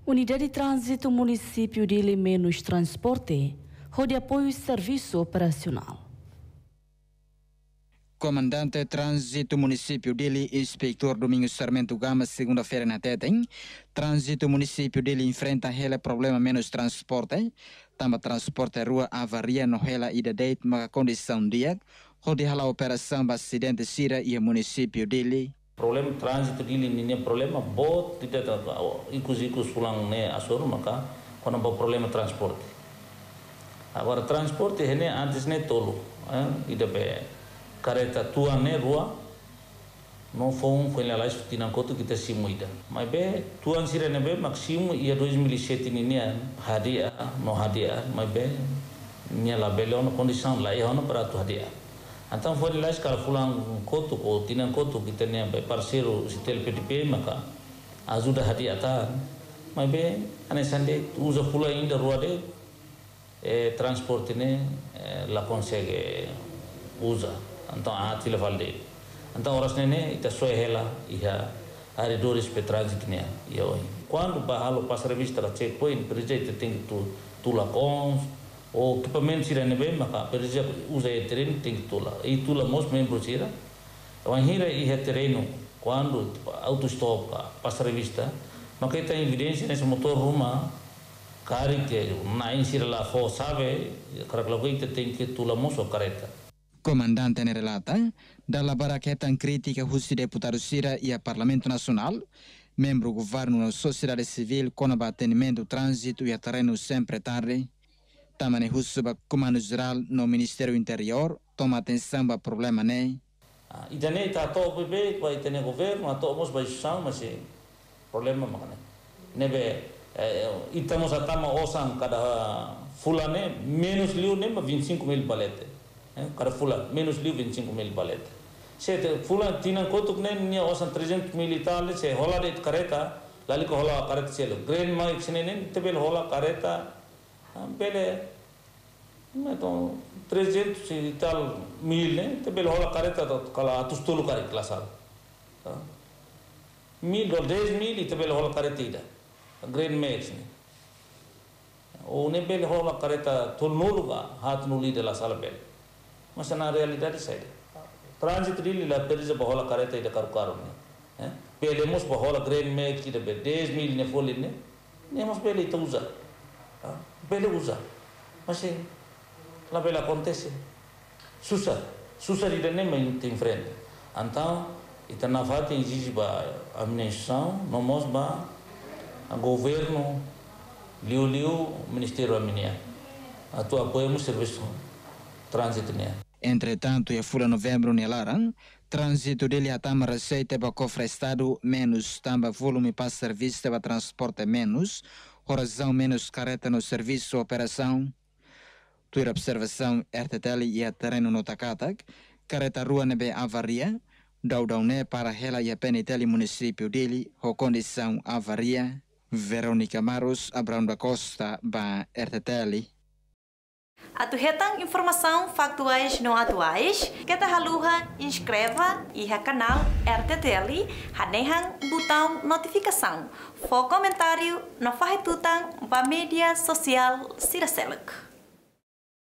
Unidade de Trânsito Município de Menos Transporte, de apoio e serviço operacional. Comandante de Trânsito Município dele, Inspector Domingos Sarmento Gama, segunda-feira na Tetem. Trânsito Município dele enfrenta aquele problema menos transporte. Tamba transporte rua avaria no hela ida date uma condição dia. Onde a operação acidente sira e município dele. Problema trânsito dele nem problema bot tidak inclusive pulang ne asur maka quando o problema transporte. Agora transporte hene antes ne tolo, ida be careta tua ne rua não foi lá estinan koto kita simuida. Mas be tuan sira ne be maksimum ia 2007 ini hadiah no hadiah, mas be nia la bele ono condição lá ia ono para tu hadiah. Então foi lá escala fulang koto ou tinan koto kita ne be parceiro sitel PDP maka ajuda hadiah ta. Mas be ane sande usa pula ainda rua de transporte ne la consegue usa. Então a tila valde. Então horas nene ita soe hela ia ari doris pe transit ne ia oi. Quando bahalo passa revista la checkpoint prejeita tem tu la cons ou equipamento sira ne be maka prejeita usa e terreno tem tu la. E tu la mos membro sira. Wan hira ia terreno quando auto stop passa revista maka ita evidência nesse motor rumah cari que na insira la fo sabe karakla ita tem que tu la mos o careta. Comandante ne relata, dalla baraqueta crítica os deputados Sira e a Parlamento Nacional, membro do governo da sociedade civil com abattimento do trânsito e a terreno sempre tarde, também o comando geral no Ministério Interior toma atenção para o problema né. Idane tá to bebê vai ter governo, a tomos vai chão, mas problema macam nebe estamos a tama osan cada fulane menos liu nem 25.000 balete. Cada fula menos liu 25.000 balete. Se fula tinan kotuk ne nia osan 300.000 itali se hola de careta lali ko hola careta selo grand ma iksene ne tebel hola careta bele meto 300 e tal mil ne tebel hola careta kala atustulu kare klasal 1.000 ou 10.000 e tebel hola careta ida grand ma iksene o ne bele hola careta tulnuluga hat nuli de la sala bele. Mas na realidade saída. Trânsito dele lá perisa bahola careta ida karu né. Pelemos bahola green make ida be 10.000 ne folhe né. Nem mas pele ita usa. Pele usa. Mas lá bela acontece. Susah ida nem mais tem frente. Então, ita na fata exige ba administração, nomos ba a governo liu Ministério Aminia. Atu apoiamos serviço trânsito né. Entretanto, em fula novembro nelaran, trânsito dele a tama receita para cofre estado menos, tamba volume para serviço para transporte menos, razão menos careta no serviço operação. Tua observação RTTL e a terreno no Takatak, careta rua nebe avaria, daudau ne para hela e a peniteli município dele, com condição avaria. Verônica Maros, Abrão da Costa, ba RTTL. Atu hetang informação factuais não atuais, kita haluha inscreva e a canal RTTL, hanehang botão notificação, for comentário, não faz tutang ba mídia social Siraseluk.